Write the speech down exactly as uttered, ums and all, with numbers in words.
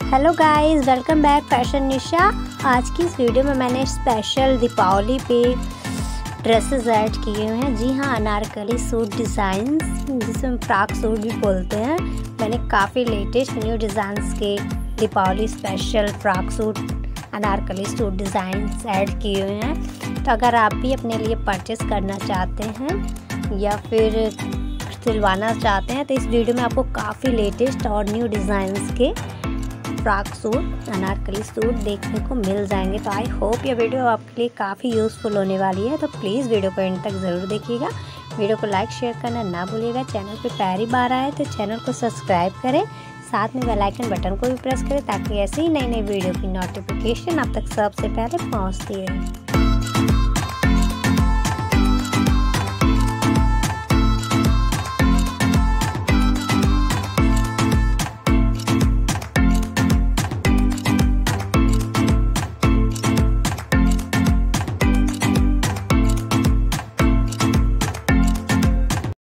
Hello guys, welcome back fashion Nisha. आज की इस वीडियो में मैंने स्पेशल दीपावली पे ड्रेसेस ऐड किए हुए हैं। जी हाँ, अनारकली सूट डिज़ाइंस, जिसे हम फ्रॉक सूट भी बोलते हैं। मैंने काफ़ी लेटेस्ट न्यू डिज़ाइंस के Deepawali special frock suit anarkali suit designs add किए हुए हैं। तो अगर आप भी अपने लिए परचेस करना चाहते हैं या फिर सिलवाना चाहते हैं तो इस वीडियो में आपको काफ़ी लेटेस्ट और न्यू डिज़ाइंस के फ्रॉक सूट अनारकली सूट देखने को मिल जाएंगे। तो आई होप ये वीडियो आपके लिए काफ़ी यूज़फुल होने वाली है। तो प्लीज़ वीडियो को एंड तक ज़रूर देखिएगा। वीडियो को लाइक शेयर करना ना भूलिएगा। चैनल पे पहली बार आए तो चैनल को सब्सक्राइब करें, साथ में बेल आइकन बटन को भी प्रेस करें ताकि ऐसे ही नई नई वीडियो की नोटिफिकेशन आप तक सबसे पहले पहुँचती रहे।